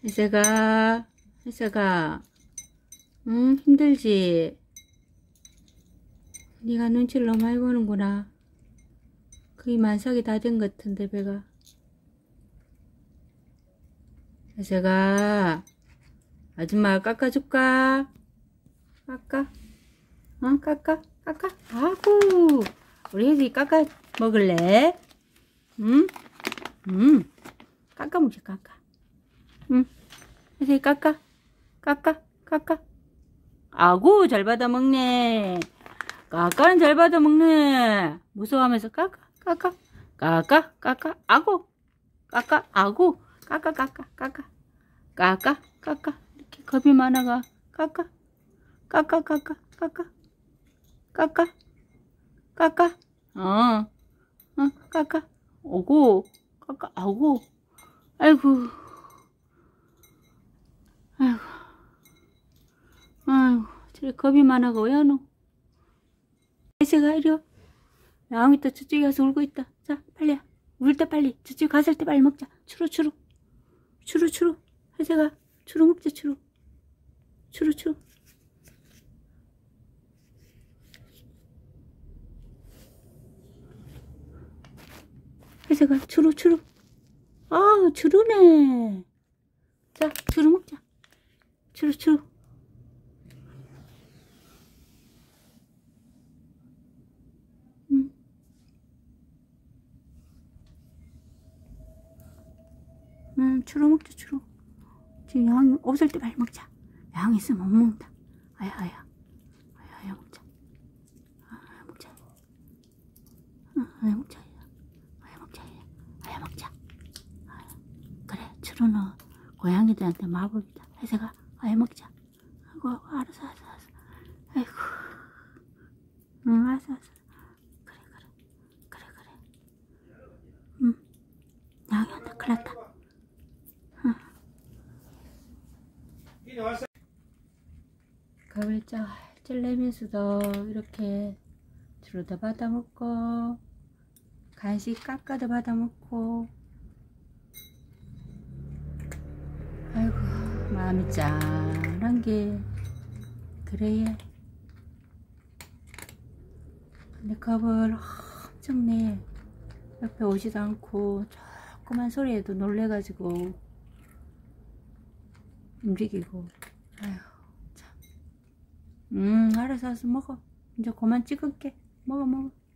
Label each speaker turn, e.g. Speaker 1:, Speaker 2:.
Speaker 1: 혜서가, 힘들지? 네가 눈치를 너무 많이 보는구나. 거의 만삭이 다 된 것 같은데, 배가. 혜서가, 아줌마가 깎아줄까? 깎아? 깎아? 아구! 우리 혜석이 깎아 먹을래? 응? 깎아 먹자, 깎아. 응? 혜석이 깎아? 아구, 잘 받아 먹네. 깎아는 잘 받아 먹네. 무서워하면서 깎아. 아구. 아구. 이렇게 겁이 많아가. 깎아. 깎아. 오고. 아구. 아이고. 저래 겁이 많아가 왜 안 오? 혜서가 이리 와. 나옹이 또 저쪽에 가서 울고 있다. 자, 빨리. 울 때 빨리. 저쪽에 갔을 때 빨리 먹자. 추루. 혜서가 추루 먹자, 추루. 혜서가 추루. 아, 추루네. 자, 추루 먹자. 추루. 추루 먹자, 추루. 지금 양이 없을 때 빨리 먹자. 양 있으면 못 먹는다. 아야 먹자. 먹자. 먹자. 그래, 추루는 고양이들한테 마법이다. 혜서가 아야 먹자. 아이고, 알았어. 아이고. 알았어. 그래. 양이 온다. 큰일 났다. 겁을 쩔 내면서도 이렇게 주로도 받아먹고 간식 깎아도 받아먹고, 아이고 마음이 짠한 게 그래. 근데 겁을 엄청 내. 옆에 오지도 않고 조그만 소리에도 놀래가지고 움직이고. 아휴 참. 알았어 먹어. 이제 그만 찍을게. 먹어.